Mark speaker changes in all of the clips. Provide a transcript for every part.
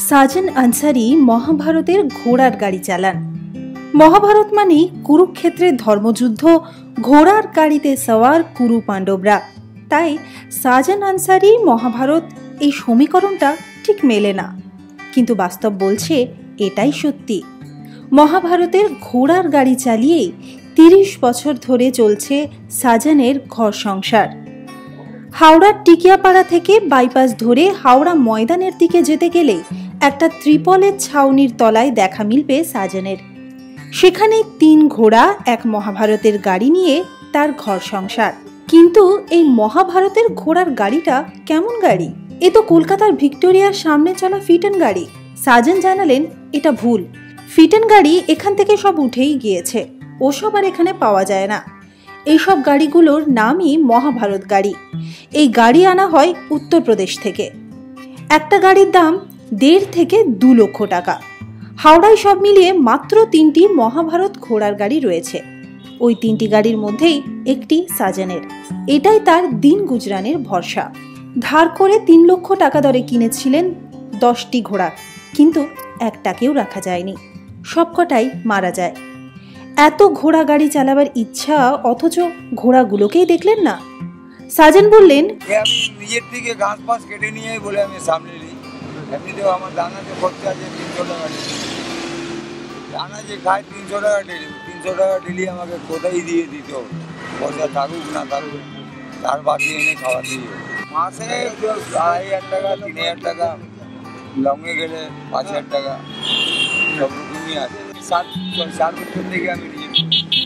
Speaker 1: সাজন আনসারি মহাভারতের ঘোড়ার গাড়ি চালান। মহাভারত মানেই কুরুক্ষেত্রের ধর্মযুদ্ধ, ঘোড়ার গাড়িতে সওয়ার কুরু পাণ্ডবরা। তাই সাজন আনসারি মহাভারত এই সমীকরণটা ঠিক মেলে না, কিন্তু বাস্তব বলছে এটাই সত্যি। মহাভারতের ঘোড়ার গাড়ি চালিয়েই ৩০ বছর ধরে চলছে সাজনের ঘর সংসার। হাওড়ার টিকিয়াপাড়া থেকে বাইপাস ধরে হাওড়া ময়দানের দিকে যেতে গেলে একটা ত্রিপলের ছাউনির তলায় দেখা মিলবে সাজনের। সেখানে ৩ ঘোড়া এক মহাভারতের গাড়ি নিয়ে তার ঘর সংসার। কিন্তু এই মহাভারতের ঘোড়ার গাড়িটা কেমন গাড়ি? এ তো কলকাতার ভিক্টোরিয়ার সামনে চলা ফিটন গাড়ি। সাজন জানালেন এটা ভুল, ফিটন গাড়ি এখান থেকে সব উঠেই গিয়েছে, ওসব আর এখানে পাওয়া যায় না। এইসব গাড়িগুলোর নামই মহাভারত গাড়ি। এই গাড়ি আনা হয় উত্তরপ্রদেশ থেকে। একটা গাড়ির দাম ১.৫ থেকে ২ লক্ষ টাকা। হাওড়ায় সব মিলিয়ে মাত্র ৩টি মহাভারত ঘোড়ার গাড়ি রয়েছে। ওই ৩টি গাড়ির মধ্যেই একটি সাজনের। এটাই তার দিন গুজরানের ভরসা। ধার করে ৩ লক্ষ টাকা দরে কিনেছিলেন 10টি ঘোড়া, কিন্তু একটাকেও রাখা যায়নি, সবকটাই মারা যায়। এত ঘোড়া গাড়ি চালাবার ইচ্ছা, অথচ ঘোড়াগুলোকেই দেখলেন না। সাজন বললেন,
Speaker 2: আমি নিজের থেকে ঘাস পাস কেটে নিয়ে বলে আমি সামনে নিই। এমনিতেও আমার দানা যে খরচা আছে ৩০০ টাকা ডেলি, দানা যে খায় ৩০০ টাকা ডেলি, ৩০০ টাকা ডেলি আমাকে কোথায় দিয়ে দিতে হবে, পয়সা থাকুক না থাকুক, তার বাকি এনে খাওয়াতেই হবে। মাসে ২,৫০০ টাকা ৩,০০০ টাকা, লঙ্গে গেলে ৫,০০০ টাকা, সব রকমই আছে। ৭ বছর থেকে আমি নিজে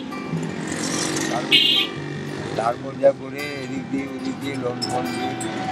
Speaker 2: তারপর যা করে এদিক দিয়ে ওদিক দিয়ে লোন ফোন দিয়ে।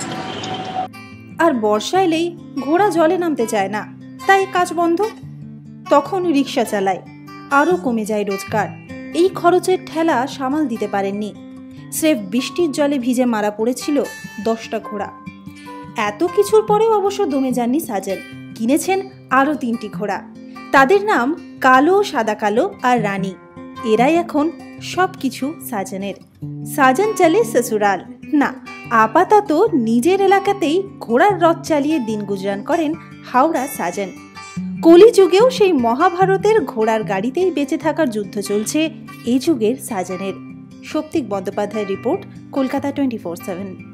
Speaker 1: আর বর্ষা এলেই ঘোড়া জলে নামতে চায় না, তাই কাজ বন্ধ। তখন রিক্সা চালায়, আরও কমে যায় রোজগার। এই খরচের ঠেলা সামাল দিতে পারেননি। স্রেফ বৃষ্টির জলে ভিজে মারা পড়েছিল 10টা ঘোড়া। এত কিছুর পরেও অবশ্য দমে যাননি সাজন। কিনেছেন আরও 3টি ঘোড়া। তাদের নাম কালো, সাদা কালো আর রানী। এরাই এখন সব কিছু সাজনের। সাজন চলে শ্বশুরাল না, আপাতত নিজের এলাকাতেই ঘোড়ার রথ চালিয়ে দিন গুজরান করেন হাওড়া সাজন। কলিযুগেও সেই মহাভারতের ঘোড়ার গাড়িতেই বেঁচে থাকার যুদ্ধ চলছে এই যুগের সাজনের। সৌপ্তিক বন্দ্যোপাধ্যায়ের রিপোর্ট, কলকাতা 24/7।